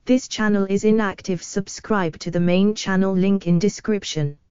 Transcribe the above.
This channel is inactive. Subscribe to the main channel, link in description.